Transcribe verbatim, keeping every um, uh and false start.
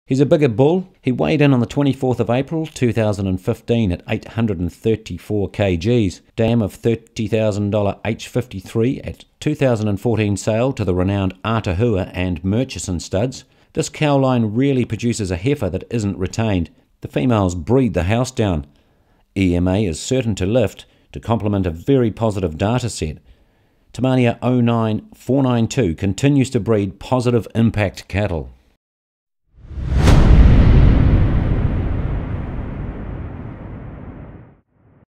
He's a bigger bull. He weighed in on the twenty-fourth of April two thousand fifteen at eight hundred thirty-four kilograms. Dam of thirty thousand dollars H fifty-three at two thousand fourteen sale to the renowned Atahua and Murchison studs. This cow line really produces a heifer that isn't retained. The females breed the house down. E M A is certain to lift to complement a very positive data set. Tamania oh nine four nine two continues to breed positive impact cattle.